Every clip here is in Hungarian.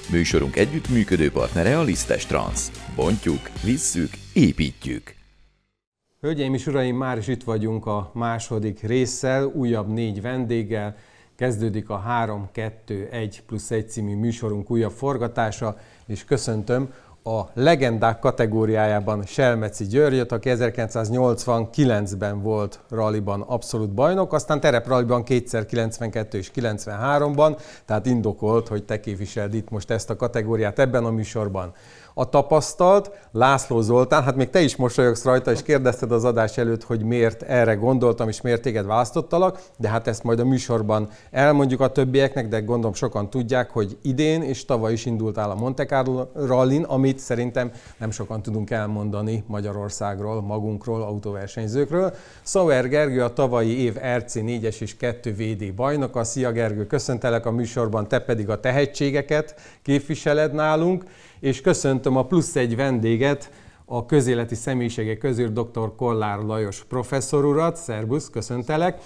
Műsorunk együttműködő partnere a Lisztes Trans. Bontjuk, visszük, építjük. Hölgyeim és uraim, már is itt vagyunk a második résszel, újabb 4 vendéggel. Kezdődik a 3-2-1+1 című műsorunk újabb forgatása, és köszöntöm a legendák kategóriájában Selmeci Györgyöt, aki 1989-ben volt ralliban abszolút bajnok, aztán terepralliban kétszer 92 és 93-ban, tehát indokolt, hogy te képviseld itt most ezt a kategóriát ebben a műsorban. A tapasztalt László Zoltán, hát még te is mosolyogsz rajta, és kérdezted az adás előtt, hogy miért erre gondoltam, és miért téged választottalak, de hát ezt majd a műsorban elmondjuk a többieknek, de gondolom sokan tudják, hogy idén és tavaly is indultál a Monte Carlo rallin, amit szerintem nem sokan tudunk elmondani Magyarországról, magunkról, autóversenyzőkről. Sauer Gergő a tavalyi év RC4-es és 2 VD bajnoka. Szia Gergő, köszöntelek a műsorban, te pedig a tehetségeket képviseled nálunk, és köszöntöm a plusz egy vendéget, a közéleti személyiségek közül dr. Kollár Lajos professzor urat. Szerbusz, köszöntelek.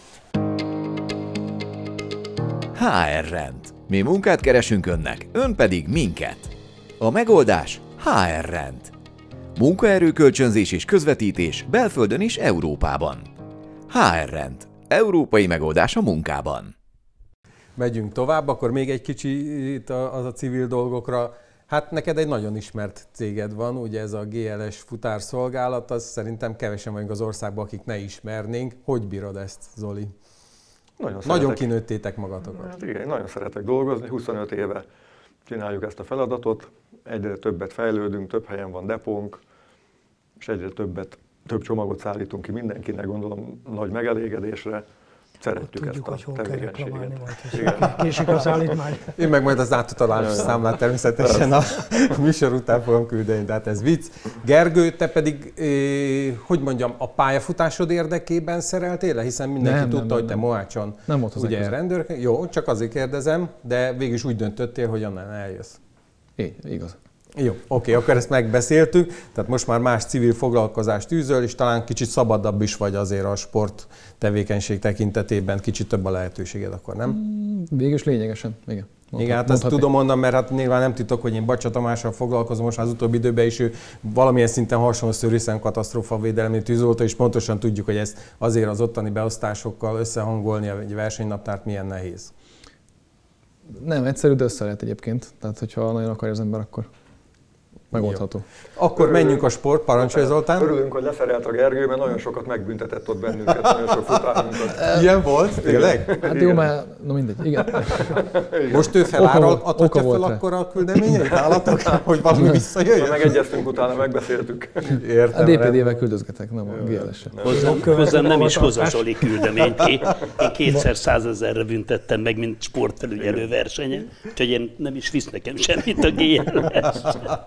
HR rend. Mi munkát keresünk önnek, ön pedig minket. A megoldás HR rend. Munkaerőkölcsönzés és közvetítés belföldön és Európában. HR rend. Európai megoldás a munkában. Megyünk tovább, akkor még egy kicsit az a civil dolgokra. Hát neked egy nagyon ismert céged van, ugye ez a GLS futárszolgálat, az szerintem kevesen vagyunk az országban, akik ne ismernénk. Hogy bírod ezt, Zoli? Nagyon kinőttétek magatokat. Hát igen, nagyon szeretek dolgozni, 25 éve csináljuk ezt a feladatot, egyre többet fejlődünk, több helyen van depónk, és egyre több csomagot szállítunk ki mindenkinek, gondolom nagy megelégedésre. Szeretjük ezt a tevékenységet. Késik a szállítmány. Én meg majd az átutalási számlát természetesen a műsor után fogom küldeni, tehát ez vicc. Gergő, te pedig, hogy mondjam, a pályafutásod érdekében szereltél le? Hiszen mindenki tudta, hogy te Mohácson ugye rendőr. Jó, csak azért kérdezem, de végül is úgy döntöttél, hogy onnan eljössz. Igaz. Jó, oké, akkor ezt megbeszéltük, tehát most már más civil foglalkozást űzöl, és talán kicsit szabadabb is vagy azért a sport tevékenység tekintetében, kicsit több a lehetőséged akkor, nem? Végülis lényegesen, igen. Igen, hát ezt tudom mondani, mert hát nyilván nem titok, hogy én Bacsa Tamással foglalkozom most az utóbbi időben is, ő valamilyen szinten hasonló hiszen katasztrófa védelmi tűzoltó, és pontosan tudjuk, hogy ezt azért az ottani beosztásokkal összehangolni egy versenynaptárt milyen nehéz. Nem, egyszerű, de össze lehet egyébként. Tehát, hogyha nagyon akarja az ember, akkor megoldható. Jó. Akkor menjünk a sport, parancsolj Zoltán. Örülünk, hogy leszerelt a Gergő, mert nagyon sokat megbüntetett ott bennünket, nagyon sok futárunkat. Ilyen volt? Tényleg? Hát jó, mert no mindegy, igen. Most ő adhatja fel akkor a küldeményeit nálatok, hogy valami visszajöjjön? Megegyeztünk utána, megbeszéltük. Értem. A DPD-vel küldözgetek, nem a GLS-re. Hozzám nem is hoz a Zsoli küldeményt. Én 200 000-re büntettem meg, mint sportfelügyelő versenyen, úgyhogy én nem is visz nekem semmit a GLS.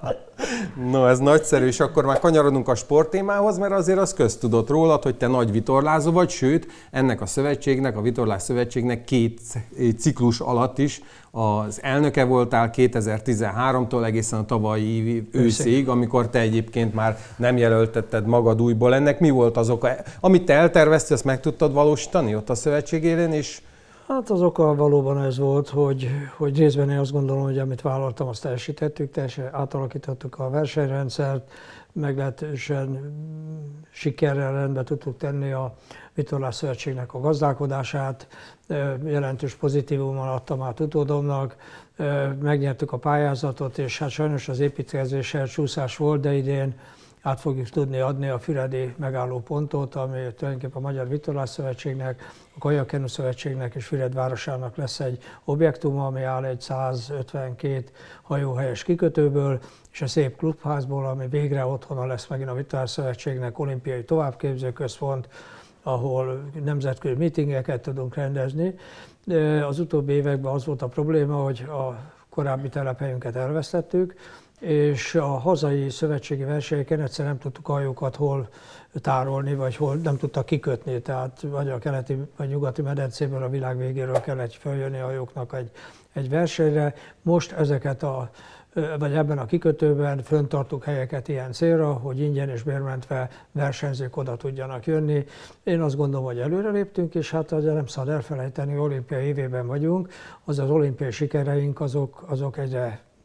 No, ez nagyszerű, és akkor már kanyarodunk a sporttémához, mert azért az köztudott rólad, hogy te nagy vitorlázó vagy, sőt, ennek a szövetségnek, a Vitorlás Szövetségnek 2 ciklus alatt is az elnöke voltál 2013-tól egészen a tavalyi őszig, amikor te egyébként már nem jelöltetted magad újból. Ennek mi volt az oka? Amit te elterveztél, azt meg tudtad valósítani ott a szövetség élén, és Hát az oka valóban ez volt, hogy részben én azt gondolom, hogy amit vállaltam, azt teljesítettük, teljesen átalakítottuk a versenyrendszert, meglehetősen sikerrel rendbe tudtuk tenni a Vitorlás Szövetségnek a gazdálkodását, jelentős pozitívummal adtam át utódomnak, megnyertük a pályázatot, és hát sajnos az építkezéssel csúszás volt, de idén át fogjuk tudni adni a füredi megállópontot, ami tulajdonképpen a Magyar Vitorlás Szövetségnek, a Kajakkenú Szövetségnek és Füred városának lesz egy objektum, ami áll egy 152 hajóhelyes kikötőből, és a szép klubházból, ami végre otthona lesz megint a Vitorlás Szövetségnek, olimpiai továbbképzőközpont, ahol nemzetközi meetingeket tudunk rendezni. Az utóbbi években az volt a probléma, hogy a korábbi telephelyünket elvesztettük, és a hazai szövetségi versenyeken egyszer nem tudtuk a hajókat hol tárolni, vagy hol nem tudtak kikötni, tehát vagy a keleti vagy nyugati medencéből a világ végéről kellett följönni a hajóknak egy versenyre. Most ezeket vagy ebben a kikötőben föntartunk helyeket ilyen célra, hogy ingyen és bérmentve versenyzők oda tudjanak jönni. Én azt gondolom, hogy előre léptünk, és hát azért nem szabad elfelejteni, olimpiai évében vagyunk, az olimpiai sikereink azok egyre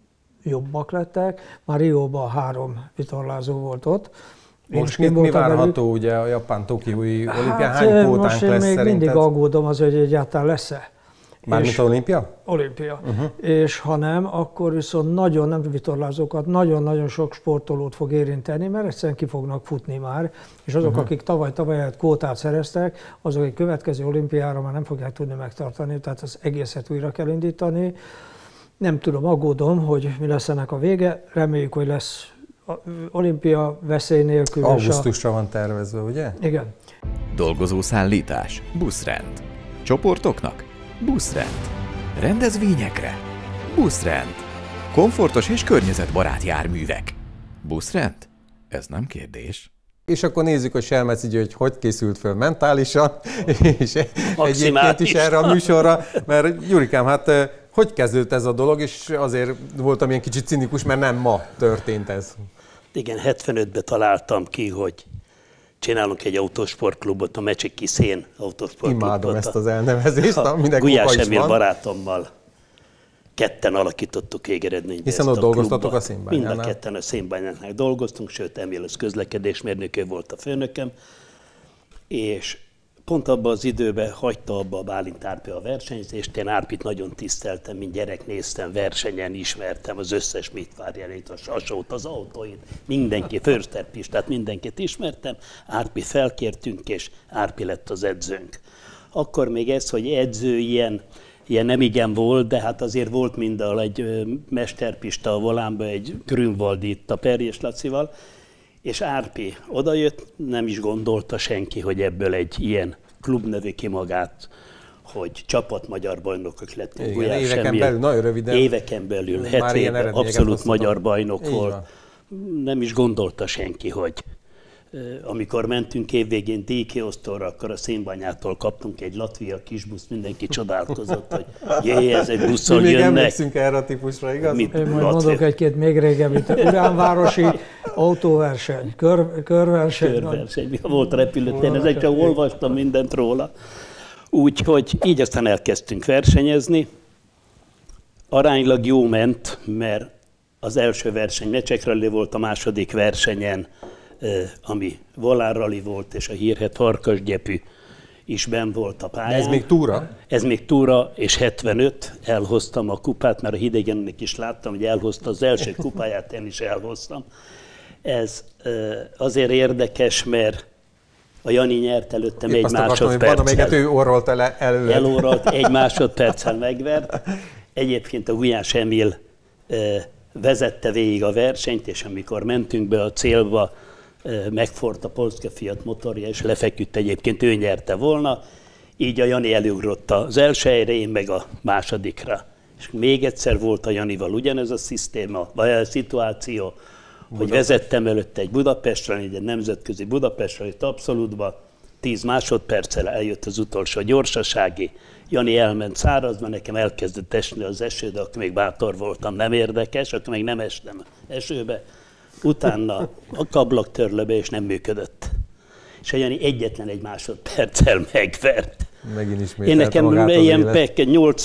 jobbak lettek. Már Rióban 3 vitorlázó volt ott. Most mi várható ugye a japán-tokiói olimpián? Hány kvótánk most lesz még szerinted? mindig aggódom az, hogy egyáltalán lesz-e. Mármint olimpia? Olimpia. És ha nem, akkor viszont nagyon, nem vitorlázókat, nagyon-nagyon sok sportolót fog érinteni, mert egyszerűen ki fognak futni már, és azok, akik tavaly kvótát szereztek, azok egy következő olimpiára már nem fogják tudni megtartani, tehát az egészet újra kell indítani. Nem tudom, aggódom, hogy mi lesz ennek a vége, reméljük, hogy lesz olimpia veszély nélkül. Augusztusra van tervezve, ugye? Igen. Dolgozószállítás, buszrend. Csoportoknak? Buszrend. Rendezvényekre? Buszrend. Komfortos és környezetbarát járművek. Buszrend? Ez nem kérdés. És akkor nézzük a Selmeci György, hogy készült föl mentálisan, és egyébként is erre a műsorra, mert Gyurikám, hát hogy kezdődött ez a dolog, és azért voltam ilyen kicsit cinikus, mert nem ma történt ez. Igen, 75-ben találtam ki, hogy csinálunk egy autósportklubot, a Mecseki Szén autósportklubot. Imádom ezt az elnevezést, aminek Gulyás Emil barátommal ketten alakítottuk végeredményben. Hiszen ott dolgoztatok a Szénbányánál. Mind a ketten a Szénbányánál dolgoztunk, sőt, Emil az közlekedésmérnöke volt a főnökem, és pont abban az időben hagyta abba a Bálint Árpi a versenyzést. Én Árpit nagyon tiszteltem, mint gyerek néztem versenyen, ismertem az összes mitvárjelét, a Sasót, az autóit, mindenki, Förster Pistát, mindenkit ismertem. Árpit felkértünk, és Árpi lett az edzőnk. Akkor még ez, hogy edző ilyen nem igen volt, de hát azért volt mindahol egy mesterpista a volánban, egy Grünwaldi itt a Perjes Lacival, és Árpi odajött, nem is gondolta senki, hogy ebből egy ilyen klub növi ki magát, hogy csapat magyar bajnokok lettünk. Igen, éveken belül, nagyon röviden. Éveken belül, 7 évben abszolút magyar bajnok így volt. Van. Nem is gondolta senki, hogy amikor mentünk évvégén díjkiosztóra, akkor a Szénbányától kaptunk egy Latvia kisbuszt, mindenki csodálkozott, hogy jé, ez egy busszal mi még jönnek. emlékszünk erre a típusra, igaz? Én majd mondok egy-két még régebbi, uránvárosi autóverseny, körverseny. Volt repülőtéren, ezek csak olvastam mindent róla. Úgyhogy így aztán elkezdtünk versenyezni. Aránylag jó ment, mert az első verseny Mecsekrali volt, a második versenyen, ami volánrali volt, és a hírhedt Farkasgyepű is benn volt a pályán. De ez még túra? Ez még túra, és 75, elhoztam a kupát, mert a Hidegennek is láttam, hogy elhozta az első kupáját, én is elhoztam. Ez azért érdekes, mert a Jani nyert előttem egy másodperccel. Amelyiket ő orrolt előle. Elorrolt, egy másodperccel megvert. Egyébként a Gulyás Emil vezette végig a versenyt, és amikor mentünk be a célba, megfordult a Polska Fiat motorja, és lefeküdt, egyébként ő nyerte volna. Így a Jani elugrott az első helyre, én meg a másodikra. És még egyszer volt a Janival ugyanez a szisztéma, vagy a szituáció, hogy vezettem előtte egy Budapestre, egy nemzetközi Budapestre, itt abszolútba, 10 másodperccel eljött az utolsó gyorsasági. Jani elment szárazba, nekem elkezdett esni az eső, de akkor még bátor voltam, nem érdekes, akkor még nem estem esőbe. Utána a kablaktörlőbe, és nem működött. És a Jani egyetlen egy másodperccel megvert. Megint Én ismételte nekem magát az ilyen élet.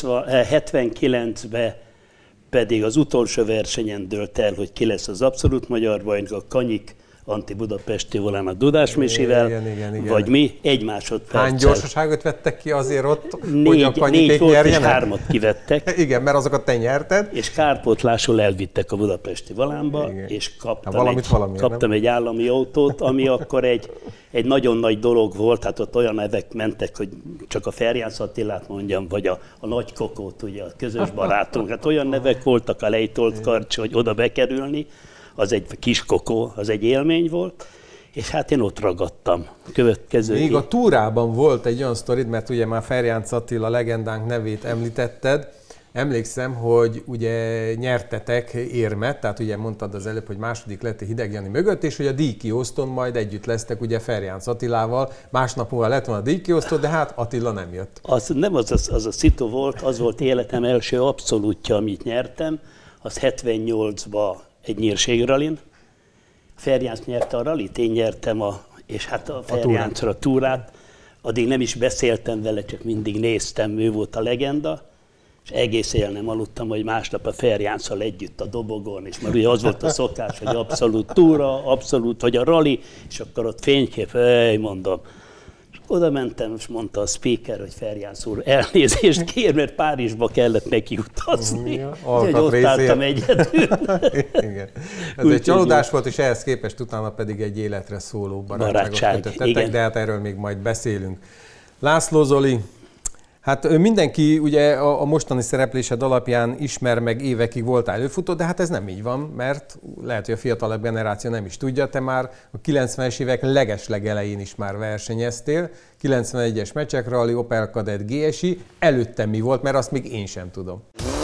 79-ben pedig az utolsó versenyen dőlt el, hogy ki lesz az abszolút magyar bajnok, a Kanyik Anti-Budapesti volán a Dudás Misivel, Igen. vagy mi, egy másodperccel. Hány gyorsaságot vettek ki azért ott, hogy a Négy Kanyikék volt, és nyerjenek? 3-at kivettek. Igen, mert azokat te nyerted. És kárpótlásul elvittek a budapesti volánba, Igen. és kaptam egy állami autót, ami akkor egy nagyon nagy dolog volt, hát ott olyan nevek mentek, hogy csak a Ferjánsz Attilát mondjam, vagy a Nagy Kokót, ugye a közös barátunk, hát olyan nevek voltak, a Lejtolt Karcs, hogy oda bekerülni, az egy kis kokó, az egy élmény volt, és hát én ott ragadtam. Még a túrában volt egy olyan sztorid, mert ugye már Ferjánsz Attila legendánk nevét említetted. Emlékszem, hogy ugye nyertetek érmet, tehát ugye mondtad az előbb, hogy második lett a Hideg Jani mögött, és hogy a díjkiosztón majd együtt lesztek ugye Ferjánsz Attilával. Másnap múlva lett volna a díjkiosztó, de hát Attila nem jött. Az nem az a szitu volt, az volt életem első abszolútja, amit nyertem, az 78-ban egy nyírségralin. Ferjánsz nyerte a ralit, én nyertem és hát a Ferjánszra a túrát. Addig nem is beszéltem vele, csak mindig néztem, ő volt a legenda. és egész éjjel nem aludtam, hogy másnap a Ferjánszal együtt a dobogon, és már ugye az volt a szokás, hogy abszolút túra, abszolút, hogy a rali, és akkor ott fénykép, mondom. És oda mentem, és mondta a speaker, hogy Ferjánsz úr, elnézést kér, mert Párizsba kellett neki utazni. Úgyhogy ott álltam egyedül. Igen. Ez egy csalódás volt, és ehhez képest utána pedig egy életre szóló barátságot kötöttetek, de hát erről még majd beszélünk. László Zoli, hát mindenki ugye a mostani szereplésed alapján ismer meg, évekig voltál előfutó, de hát ez nem így van, mert lehet, hogy a fiatalabb generáció nem is tudja, te már a 90-es évek legelején is már versenyeztél, 91-es Mecsek Rally, Opel Kadett GSI, előtte mi volt, mert azt még én sem tudom.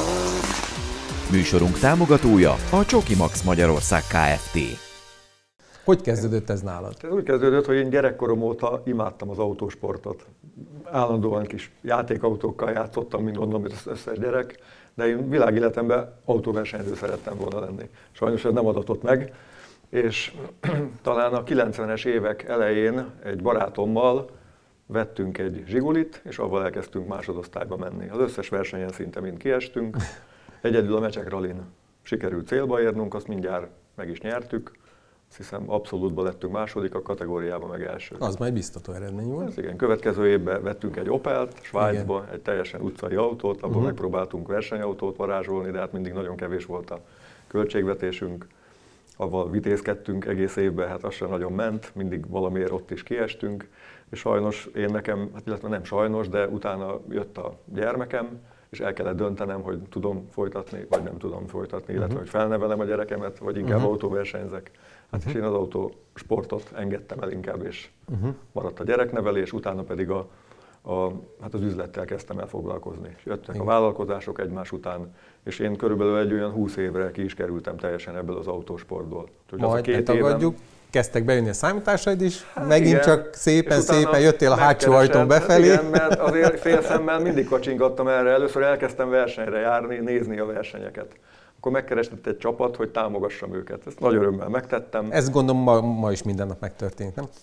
Műsorunk támogatója a Csoki Max Magyarország Kft. Hogy kezdődött ez nálad? Ez úgy kezdődött, hogy én gyerekkorom óta imádtam az autósportot. Állandóan kis játékautókkal játszottam, mint gondolom, az összes gyerek, de én világéletemben autóversenyző szerettem volna lenni. Sajnos ez nem adatott meg, és talán a 90-es évek elején egy barátommal vettünk egy Zsigulit, és avval elkezdtünk másodosztályba menni. Az összes versenyen szinte mind kiestünk. Egyedül a Mecsek Rallyn sikerült célba érnünk, azt mindjárt meg is nyertük. Azt hiszem abszolútban lettünk második, a kategóriában meg első. Az majd biztató eredmény volt. Ez igen, következő évben vettünk egy Opelt, Svájcba, egy teljesen utcai autót, abból megpróbáltunk versenyautót varázsolni, de hát mindig nagyon kevés volt a költségvetésünk. Avval vitézkedtünk egész évben, hát az sem nagyon ment, mindig valamiért ott is kiestünk. És sajnos illetve nem sajnos, de utána jött a gyermekem, és el kellett döntenem, hogy tudom folytatni, vagy nem tudom folytatni, illetve hogy felnevelem a gyerekemet, vagy inkább autóversenyzek. Hát és én az autósportot engedtem el inkább, és maradt a gyereknevelés, utána pedig hát az üzlettel kezdtem el foglalkozni. És jöttek a vállalkozások egymás után, és én körülbelül egy olyan 20 évre ki is kerültem teljesen ebből az autósportból. Majd ne tagadjuk, kezdtek bejönni a számításaid is, hát megint igen, csak szépen jöttél a hátsó ajtón befelé. Hát igen, mert azért félszemmel mindig kacsingattam erre. Először elkezdtem versenyre járni, nézni a versenyeket. Akkor megkeresett egy csapat, hogy támogassam őket. Ezt nagy örömmel megtettem. Ezt gondolom ma is minden nap megtörténik, nem?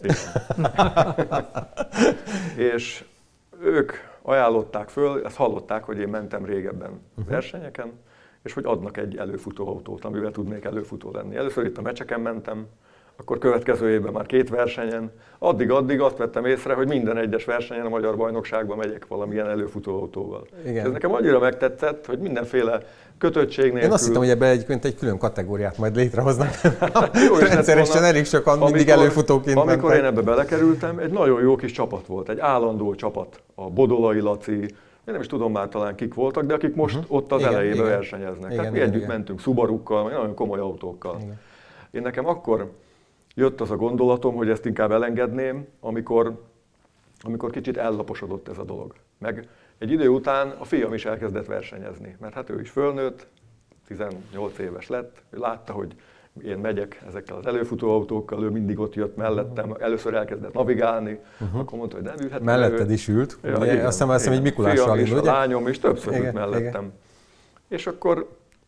És ők ajánlották föl, ezt hallották, hogy én mentem régebben versenyeken, és hogy adnak egy előfutóautót, amivel tudnék előfutó lenni. Először itt a Mecseken mentem, akkor következő évben már 2 versenyen. Addig azt vettem észre, hogy minden egyes versenyen a magyar bajnokságban megyek valamilyen előfutóautóval. Ez nekem annyira megtetszett, hogy mindenféle kötöttség nélkül... Én azt hittem, hogy ebben egy külön kategóriát majd létrehoznak. Rendszeresen elég sokan mindig előfutóként mentek. Amikor én ebbe belekerültem, egy nagyon jó kis csapat volt, egy állandó csapat. A Bodolai Laci, én nem is tudom már talán kik voltak, de akik most ott az elejében versenyeznek. Tehát mi együtt mentünk Subarukkal, nagyon komoly autókkal. Én nekem akkor jött az a gondolatom, hogy ezt inkább elengedném, amikor kicsit ellaposodott ez a dolog. Meg egy idő után a fiam is elkezdett versenyezni, mert hát ő is fölnőtt, 18 éves lett, ő látta, hogy én megyek ezekkel az előfutóautókkal, ő mindig ott jött mellettem, először elkezdett navigálni, akkor mondta, hogy nem ülhet. Melletted is ült, ugye? Azt hiszem, hogy Mikulás Rallyn, ugye? A lányom is többször ült mellettem. Igen. És akkor,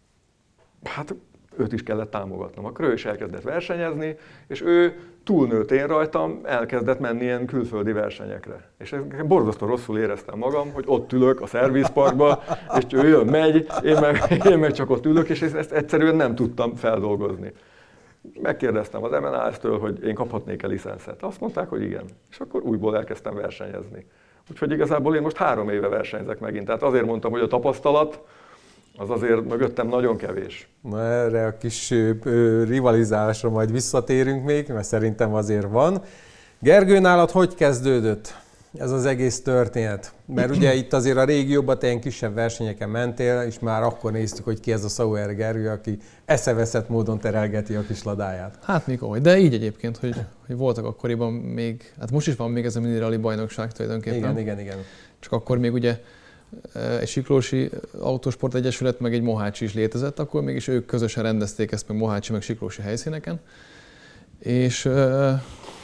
hát őt is kellett támogatnom. Akkor ő is elkezdett versenyezni, és ő túlnőtt én rajtam, elkezdett menni ilyen külföldi versenyekre. És borzasztó rosszul éreztem magam, hogy ott ülök a szervizparkba, és ő jön, megy, én meg csak ott ülök, és ezt egyszerűen nem tudtam feldolgozni. Megkérdeztem az MNAS-től, hogy én kaphatnék-e licenszet. Azt mondták, hogy igen. És akkor újból elkezdtem versenyezni. Úgyhogy igazából én most 3 éve versenyzek megint. Tehát azért mondtam, hogy a tapasztalat, az azért mögöttem nagyon kevés. Na erre a kis rivalizálásra majd visszatérünk még, mert szerintem azért van. Gergő, nálad hogy kezdődött ez az egész történet? Mert ugye itt azért a régióban te ilyen kisebb versenyeken mentél, és már akkor néztük, hogy ki ez a Sauer Gergő, aki eszeveszett módon terelgeti a kis ladáját. Hát még ahogy, de így egyébként, hogy voltak akkoriban még, hát most is van még ez a mini rally bajnokság tulajdonképpen. Igen. Csak akkor még ugye egy Siklósi Autósport Egyesület, meg egy Mohácsi is létezett, akkor mégis ők közösen rendezték ezt meg Mohácsi, meg Siklósi helyszíneken. És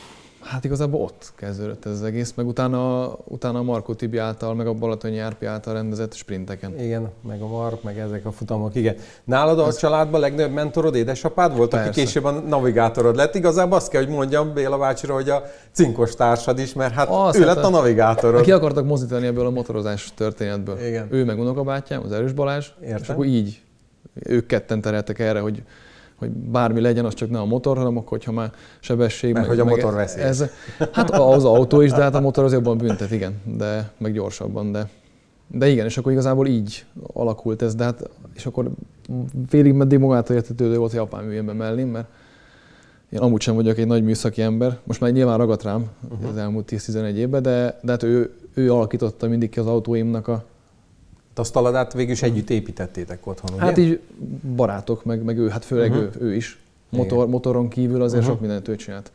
Hát igazából ott kezdődött ez az egész, meg utána a Markó Tibi által, meg a Balatonyi Árpi által rendezett sprinteken. Igen, meg a Mark, meg ezek a futamok, igen. Nálad a családban legnagyobb mentorod édesapád volt, aki később a navigátorod lett. Igazából azt kell, hogy mondjam Béla bácsira, hogy a cinkos társad is, mert hát ő lett a navigátorod. Ki akartak mozdítani ebből a motorozás történetből. Igen. Ő meg unokabátyám, az Erős Balázs, és akkor így ők ketten tereltek erre, hogy bármi legyen, az csak ne a motor, hanem akkor, hogyha már sebesség... Mert hogy a motor veszélyes. Hát az autó is, de hát a motor az jobban büntet, igen, de meg gyorsabban, de igen, és akkor igazából így alakult ez, de hát, és akkor félig meddig magától értetődő volt, hogy apám üljön be mellém, mert én amúgy sem vagyok egy nagy műszaki ember, most már nyilván ragadt rám az elmúlt 10-11 évben, de hát ő alakította mindig ki az autóimnak a... Asztaladát végül is együtt építettétek otthon, ugye? Hát így barátok, meg ő, hát főleg ő is. Motoron kívül azért sok mindent ő csinált.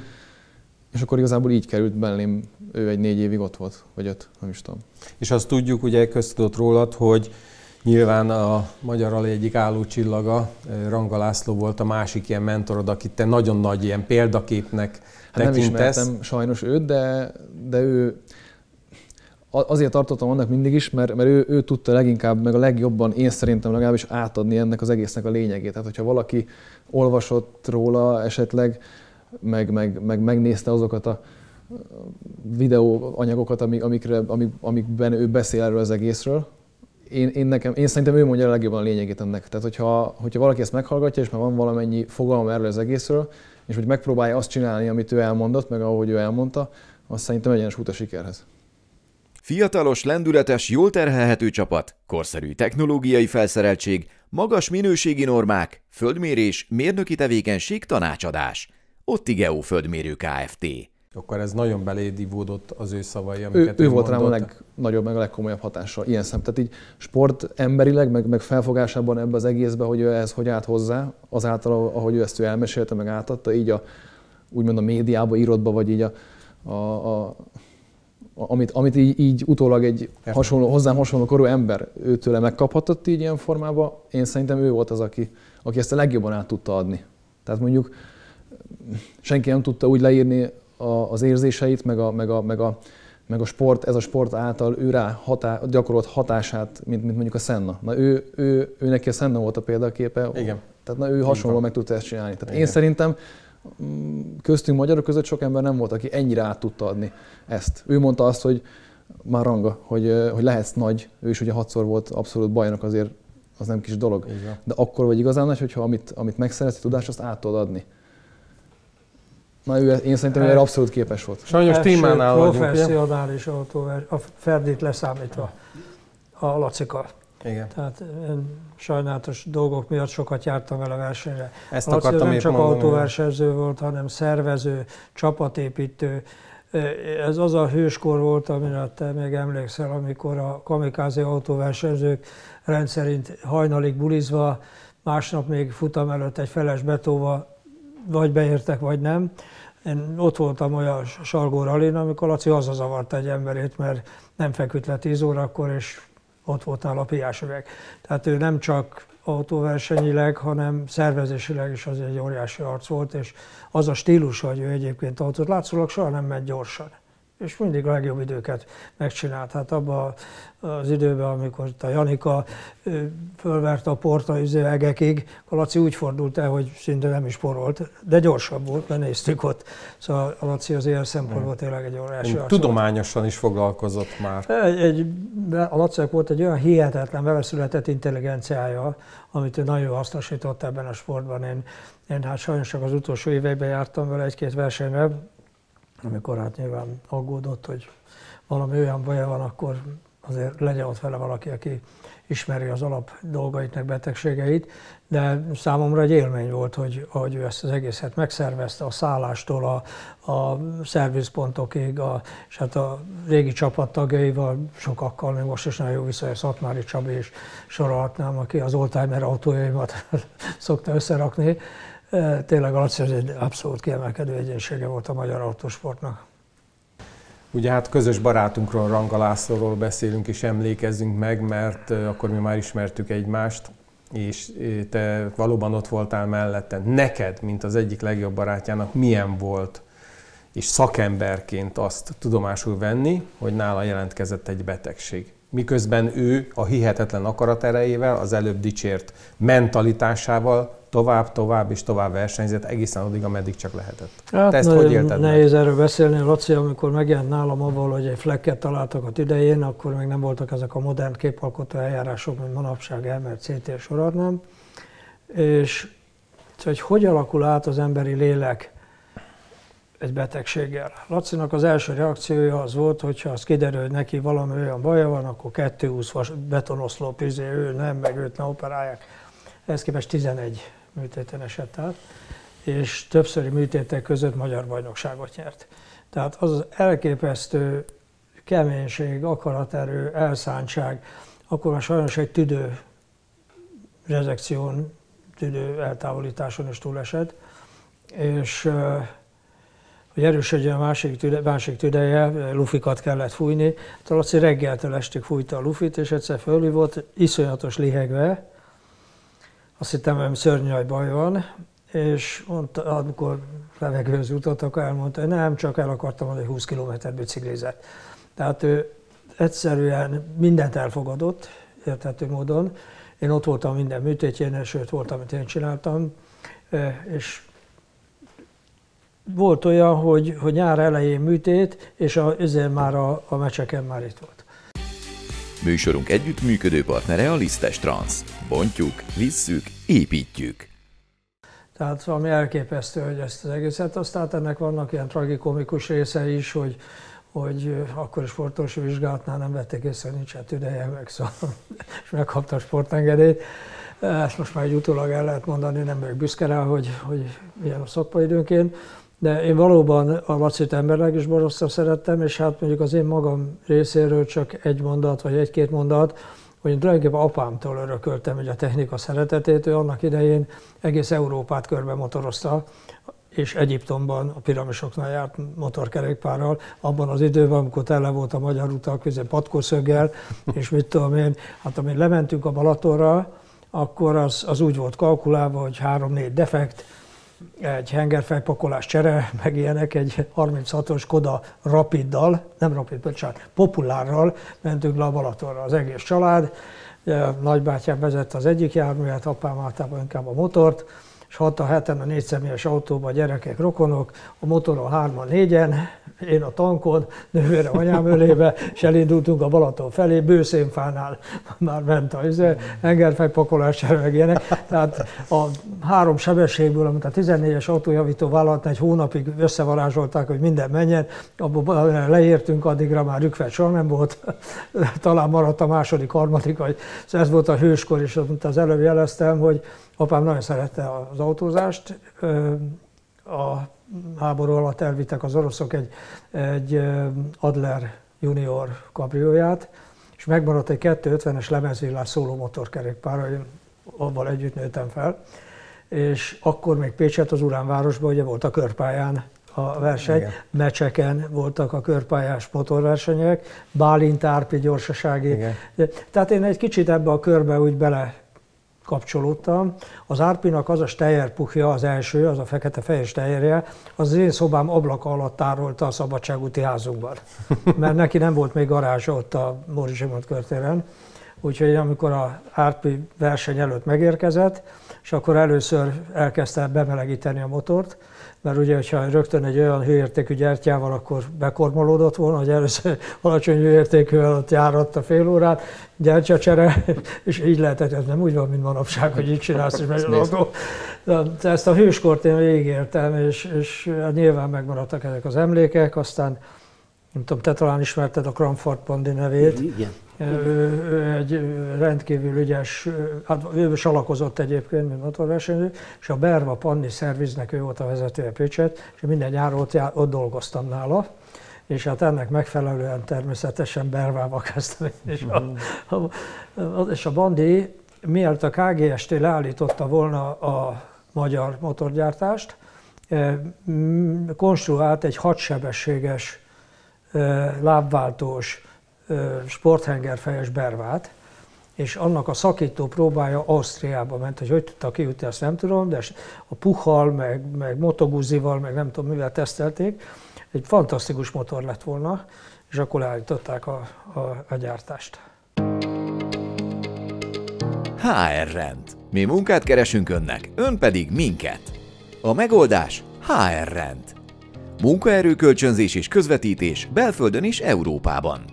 És akkor igazából így került belém, ő egy 4 évig ott volt, vagy 5, nem is tudom. És azt tudjuk, ugye köztudott rólad, hogy nyilván a Magyar Rali egyik állócsillaga, Ranga László volt a másik ilyen mentorod, akit te nagyon nagy ilyen példaképnek tekintesz. Nem ismertem sajnos őt, de ő... Azért tartottam annak mindig is, mert ő tudta leginkább, meg a legjobban, én szerintem legalábbis átadni ennek az egésznek a lényegét. Tehát, hogyha valaki olvasott róla esetleg, meg megnézte azokat a videóanyagokat, amikben ő beszél erről az egészről, én szerintem ő mondja a legjobban a lényegét ennek. Tehát, hogyha valaki ezt meghallgatja, és már van valamennyi fogalma erről az egészről, és hogy megpróbálja azt csinálni, amit ő elmondott, meg ahogy ő elmondta, azt szerintem egyenes út a sikerhez. Fiatalos, lendületes, jól terhelhető csapat, korszerű technológiai felszereltség, magas minőségi normák, földmérés, mérnöki tevékenység, tanácsadás. Ottigeo Földmérő Kft. Akkor ez nagyon beléd ivódott az ő szavai, amiket ő volt rám a legnagyobb, meg a legkomolyabb hatással ilyen szem. Tehát így sport emberileg, meg felfogásában ebbe az egészbe, hogy ő ez hogy állt hozzá, azáltal, ahogy ő ezt elmesélte, meg átadta, így úgymond a médiába, írottba, vagy így amit így utólag egy hozzám hasonló korú ember őtőle megkaphatott így ilyen formában, én szerintem ő volt az, aki ezt a legjobban át tudta adni. Tehát mondjuk senki nem tudta úgy leírni az érzéseit, meg a sport, ez a sport által ő rá gyakorolt hatását, mint mondjuk a Senna. Na ő neki a Senna volt a példaképe, igen. Tehát ő hasonlóan meg tudta ezt csinálni. Tehát én szerintem köztünk magyarok között sok ember nem volt, aki ennyire át tudta adni ezt. Ő mondta azt, hogy már Ranga, hogy lehetsz nagy, ő is ugye 6-szor volt abszolút bajnok, azért az nem kis dolog. Igen. De akkor vagy igazán nagy, hogyha amit megszerezi tudást, azt át tudod adni. Na én szerintem erre abszolút képes volt. Sajnos témánál vagyunk. Professzionális autóverseny, a Ferdit leszámítva, a Lacika. Igen. Tehát sajnálatos dolgok miatt sokat jártam vele versenyre. Ezt Laci akartam nem csak mondani, autóversenyző volt, hanem szervező, csapatépítő. Ez az a hőskor volt, amire te még emlékszel, amikor a kamikáze autóversenyzők rendszerint hajnalig bulizva, másnap még futam előtt egy feles betóva vagy beértek, vagy nem. Én ott voltam olyan Salgó rallin, amikor Laci hazazavarta egy emberét, mert nem feküdt le 10 órakor, és ott volt nála a piásüveg. Tehát ő nem csak autóversenyileg, hanem szervezésileg is az egy óriási arc volt, és az a stílus, hogy ő egyébként autót látszólag soha nem megy gyorsan. És mindig a legjobb időket megcsinált. Hát abban az időben, amikor a Janika fölverte a port a egekig, a Laci úgy fordult el, hogy szinte nem is porolt, de gyorsabb volt, mert néztük ott. Szóval a Laci az ilyen szempontból tényleg egy óriási arc. Tudományosan is foglalkozott már. A Lacinak volt egy olyan hihetetlen, beleszületett intelligenciája, amit ő nagyon hasznosított ebben a sportban. Én hát sajnos csak az utolsó években jártam vele egy-két versenyre, amikor hát nyilván aggódott, hogy valami olyan baja van, akkor azért legyen ott vele valaki, aki ismeri az alap dolgait, meg betegségeit, de számomra egy élmény volt, hogy ahogy ő ezt az egészet megszervezte, a szállástól a szervizpontokig, és hát a régi csapattagjaival, sokakkal, még most is nagyon jó viszony, Szatmári Csabi is sorolhatnám, aki az oldtimer autójaimat szokta összerakni. Tényleg a Laci egy abszolút kiemelkedő egyénisége volt a magyar autósportnak. Ugye hát közös barátunkról, Ranga Lászlóról beszélünk és emlékezzünk meg, mert akkor mi már ismertük egymást, és te valóban ott voltál mellette. Neked, mint az egyik legjobb barátjának, milyen volt és szakemberként azt tudomásul venni, hogy nála jelentkezett egy betegség. Miközben ő a hihetetlen akaraterejével, az előbb dicsért mentalitásával tovább és tovább versenyzett egészen addig, ameddig csak lehetett. Hát te ezt hogy élted nehéz erről beszélni, Laci, amikor megjelent nálam avval, hogy egy flekket találtak a tüdején, akkor még nem voltak ezek a modern képalkotó eljárások, mint manapság MR, CT sorolnám. És hogy alakul át az emberi lélek egy betegséggel. Lacinak az első reakciója az volt, hogyha az kiderül, hogy neki valami olyan baja van, akkor 220 betonoszlop, ő nem, meg őt ne operálják. Ehhez képest 11 műtéten esett át, és többszöri műtétek között magyar bajnokságot nyert. Tehát az az elképesztő keménység, akaraterő, elszántság, akkor már sajnos egy tüdő rezekción, tüdő eltávolításon is túlesett, és hogy erősödjön a másik tüdeje, lufikat kellett fújni. Laci reggeltől estig fújta a lufit, és egyszer fölhívott, iszonyatos lihegve, azt hittem, hogy szörnyű baj van, és mondta, amikor levegőhöz jutott, akkor elmondta, hogy nem, csak el akartam mondani, hogy 20 kilométert biciklizett. Tehát ő egyszerűen mindent elfogadott, érthető módon. Én ott voltam minden műtétjén, sőt volt, amit én csináltam, és volt olyan, hogy nyár elején műtét, és ezért már a meccseken már itt volt. Műsorunk együttműködő partnere a Lisztes Transz. Bontjuk, visszük, építjük. Tehát valami elképesztő, hogy ezt az egészet. Aztán ennek vannak ilyen tragikomikus része is, hogy akkor sportorvosi vizsgálatnál nem vették észre, hogy nincsen tüdeje, meg szóval, és megkapta a sportengedélyt. Ezt most már egy utólag el lehet mondani, nem vagyok büszke rá, hogy ilyen a szakmai időnként. De én valóban a Lacit emberleg is borzasztóan szerettem, és hát mondjuk az én magam részéről csak egy mondat, vagy egy-két mondat, hogy én tulajdonképpen apámtól örököltem a technika szeretetét, ő annak idején egész Európát körbe motorozta, és Egyiptomban a piramisoknál járt motorkerékpárral, abban az időben, amikor tele volt a magyar utak, patkószöggel, és mit tudom én, hát amíg lementünk a Balatonra, akkor az úgy volt kalkulálva, hogy 3-4 defekt, egy hengerfejpakolás csere, meg ilyenek, egy 36-os Koda Rapiddal, nem Rapid, bocsánat, Populárral mentünk le a Balatonra, az egész család. Nagybátyám vezette az egyik járművet, apám általában inkább a motort, és 6-7-en a 4 személyes autóban a gyerekek, rokonok, a motoron 3-4-en, én a tankon, nővére anyám ölébe, és elindultunk a Balaton felé, Bőszénfánál már ment a hengerfejpakolás, meg ilyenek. Tehát a 3 sebességből, amit a 14-es autójavító vállalatnál egy hónapig összevarázsolták, hogy minden menjen, abból leértünk, addigra már rükvet soha nem volt, talán maradt a második, harmadik, vagy ez volt a hőskor, és amit az előbb jeleztem, hogy apám nagyon szerette az autózást, a háború alatt elvittek az oroszok egy Adler Junior kabrióját, és megmaradt egy 250-es lemezvillás szóló motorkerékpár, én abban együtt nőttem fel, és akkor még Pécset az Uránvárosban ugye volt a körpályán a verseny, igen. Meccseken voltak a körpályás motorversenyek, Bálint Árpi gyorsasági. Igen. Tehát én egy kicsit ebbe a körbe úgy bele kapcsolódtam. Az Árpinak az a steyerpuchja, az első, az a fekete-fehér steyerje, az én szobám ablaka alatt tárolta a Szabadságúti házunkban. Mert neki nem volt még garázsa ott a Móricz Zsigmond körtéren. Úgyhogy amikor a Árpi verseny előtt megérkezett, és akkor először elkezdte bemelegíteni a motort, mert ugye, hogyha rögtön egy olyan hőértékű gyertyával, akkor bekormolódott volna, hogy először alacsony hőértékűvel ott járatta fél órát, gyertyacsere, és így lehetett, ez nem úgy van, mint manapság, hogy így csinálsz, és megy az autó. De ezt a hőskort én végigéltem, és nyilván megmaradtak ezek az emlékek, aztán nem tudom, te talán ismerted a Kramford Pandi nevét. Igen. Ő egy rendkívül ügyes, hát ő salakozott egyébként, mint motorversenyző, és a Berva Panni szerviznek ő volt a vezetője Pécset, és minden nyáron ott dolgoztam nála, és hát ennek megfelelően természetesen Bervába kezdtem. És a Bandi, mielőtt a KGST leállította volna a magyar motorgyártást, konstruált egy 6 sebességes lábváltós sporthengerfejes Bervát, és annak a szakító próbája Ausztriába ment, hogy tudta kijutni, azt nem tudom, de a Puchal, meg Moto Guzzival, meg nem tudom mivel tesztelték, egy fantasztikus motor lett volna, és akkor leállították a gyártást. HR Rend. Mi munkát keresünk önnek, ön pedig minket. A megoldás HR Rend. Munkaerőkölcsönzés és közvetítés belföldön és Európában.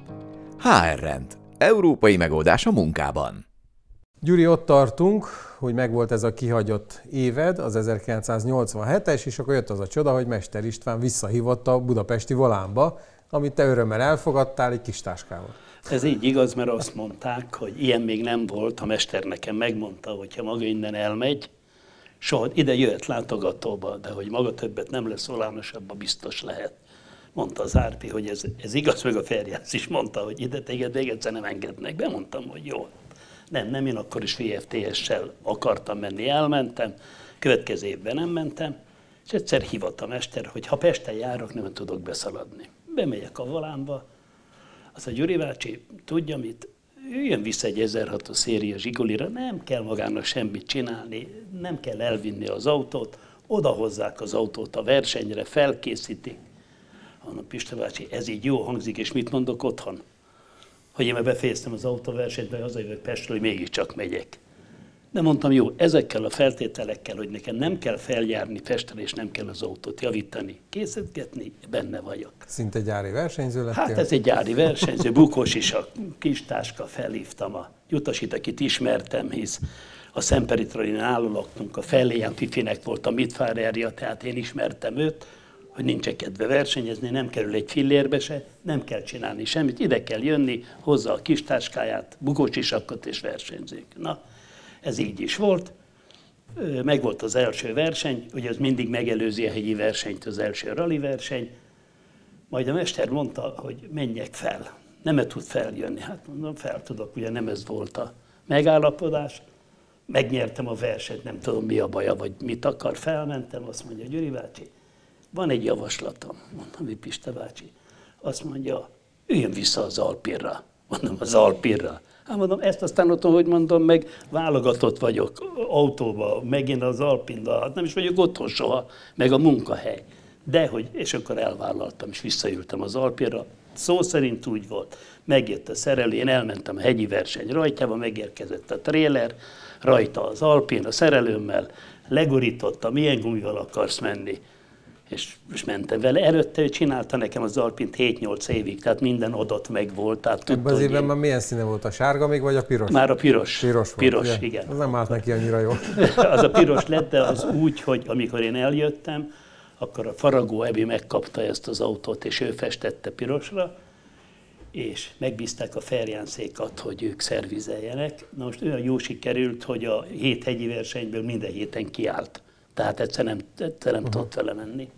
HR Rend. Európai megoldás a munkában. Gyuri, ott tartunk, hogy megvolt ez a kihagyott éved, az 1987-es, és akkor jött az a csoda, hogy Mester István visszahívott a budapesti volánba, amit te örömmel elfogadtál egy kis táskával. Ez így igaz, mert azt mondták, hogy ilyen még nem volt, a mester nekem megmondta, hogy ha maga innen elmegy, soha ide jöhet látogatóba, de hogy maga többet nem lesz volánosabban, biztos lehet. Mondta az Árpi, hogy ez igaz, meg a Ferjász is mondta, hogy ide téged még egyszer nem engednek be. Mondtam, hogy jó. Nem, én akkor is VFTS-sel akartam menni, elmentem, következő évben nem mentem, és egyszer hívott a mester, hogy ha Pesten járok, nem tudok beszaladni. Bemegyek a volánba, az a Gyuri bácsi, tudja mit? Jöjjön vissza egy 1006-os széria Zsigulira, nem kell magának semmit csinálni, nem kell elvinni az autót, odahozzák az autót a versenyre, felkészítik. Mondom, Pista bácsi, ez így jó hangzik, és mit mondok otthon? Hogy én már befejeztem az autóversenyt, vagy hazajövök Pestről, hogy mégiscsak megyek. De mondtam, jó, ezekkel a feltételekkel, hogy nekem nem kell feljárni Pestre, és nem kell az autót javítani, készítgetni, benne vagyok. Szinte gyári versenyző lettél? Hát ez egy gyári versenyző, bukós is a kis táska, felhívtam a Jutasit, akit ismertem, hisz a Szemperitralin álló laktunk, a Felléján Fifinek volt a mitfárerja, tehát én ismertem őt, hogy nincs kedve versenyezni, nem kerül egy fillérbe se, nem kell csinálni semmit, ide kell jönni, hozza a kis táskáját, bukós isakot és versenyzők. Na, ez így is volt. Megvolt az első verseny, ugye az mindig megelőzi a hegyi versenyt, az első rali verseny. Majd a mester mondta, hogy menjek fel. Nem tud feljönni. Hát mondom, fel tudok, ugye nem ez volt a megállapodás. Megnyertem a versenyt, nem tudom mi a baja, vagy mit akar, felmentem, azt mondja, Gyuri bácsi, van egy javaslatom, mondom, hogy Pista bácsi. Azt mondja, üljön vissza az Alpinra. Mondom, az Alpinra. Hát mondom, ezt aztán otthon, hogy mondom, meg válogatott vagyok autóba, megint az Alpinra, hát nem is vagyok otthon soha, meg a munkahely. De hogy, és akkor elvállaltam, és visszaültem az Alpinra. Szó szerint úgy volt. Megjött a szerelő, én elmentem a hegyi verseny rajtjába, megérkezett a tréler, rajta az Alpin, a szerelőmmel, legurítottam, milyen gumival akarsz menni. És mentem vele. Előtte ő csinálta nekem az Alpint 7-8 évig, tehát minden adat meg volt. Ebben az évben már milyen színe volt? A sárga még, vagy a piros? Már a piros. Piros, igen. Az nem állt neki annyira jó. Az a piros lett, de az úgy, hogy amikor én eljöttem, akkor a Faragó Ebi megkapta ezt az autót, és ő festette pirosra, és megbízták a Ferjánszékat, hogy ők szervizeljenek. Na most olyan jó sikerült, hogy a 7 hegyi versenyből minden héten kiállt. Tehát egyszer nem tudott vele menni.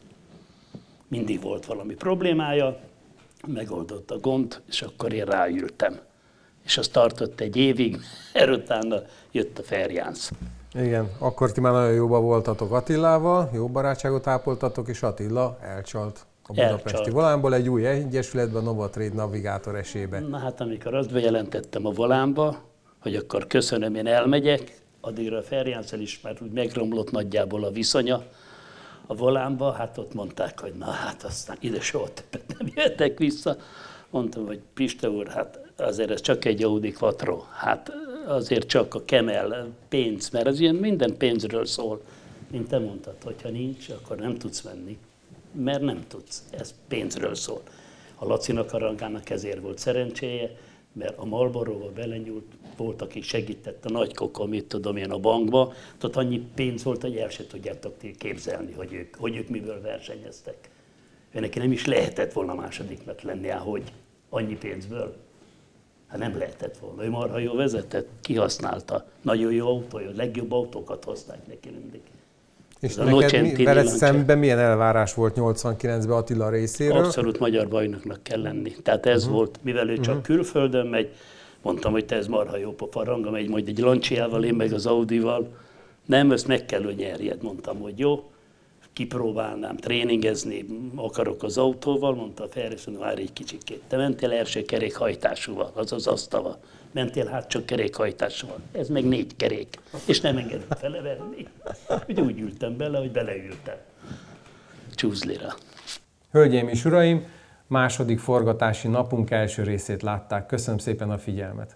Mindig volt valami problémája, megoldott a gond, és akkor én ráültem. És az tartott egy évig, utána jött a Ferjánsz. Igen, akkor ti már nagyon jóban voltatok Attilával, jó barátságot ápoltatok, és Attila elcsalt a budapesti volánból egy új egyesületben, a Nova Trade navigátor esélybe. Na hát amikor azt bejelentettem a volánba, hogy akkor köszönöm, én elmegyek, addigra a Ferjánszal is már úgy megromlott nagyjából a viszonya a volánba, hát ott mondták, hogy na hát aztán ide soha többet nem jöttek vissza. Mondtam, hogy Pista úr, hát azért ez csak egy Audi Quattro, hát azért csak a Kemel pénz, mert az ilyen minden pénzről szól. Mint te mondtad, hogyha nincs, akkor nem tudsz menni, mert nem tudsz, ez pénzről szól. A Lacinak, a Rangának ezért volt szerencséje, mert a Marlboro-ba belenyúlt, volt, aki segített a Nagy Koko, mit tudom én, a bankba, tehát annyi pénz volt, hogy el se tudjátok képzelni, hogy ők miből versenyeztek. Ő neki nem is lehetett volna másodiknak lenni, hogy annyi pénzből. Hát nem lehetett volna. Ő marha jól vezetett, kihasználta. Nagyon jó autója, a legjobb autókat hozták neki mindig. És neked veled szemben milyen elvárás volt 89-ben Attila részéről? Abszolút magyar bajnoknak kell lenni. Tehát ez volt, mivel ő csak külföldön megy, mondtam, hogy te ez marha jó pofa, Ranga megy majd egy Lanciával, én meg az Audival. Nem, ezt meg kell, hogy nyerjed, mondtam, hogy jó. kipróbálnám, tréningezni akarok az autóval, mondta a Ferenc, hogy várj egy kicsikét. Te mentél első kerékhajtásúval, azaz asztava. Mentél hátsó kerékhajtásúval. Ez meg 4 kerék. És nem engedett felevenni. Úgy ültem bele, hogy beleültem. Csúzlira. Hölgyeim és uraim, második forgatási napunk első részét látták. Köszönöm szépen a figyelmet.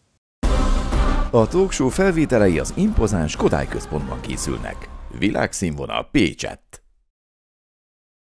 A talkshow felvételei az impozáns Kodály Központban készülnek. Világszínvonal Pécsett.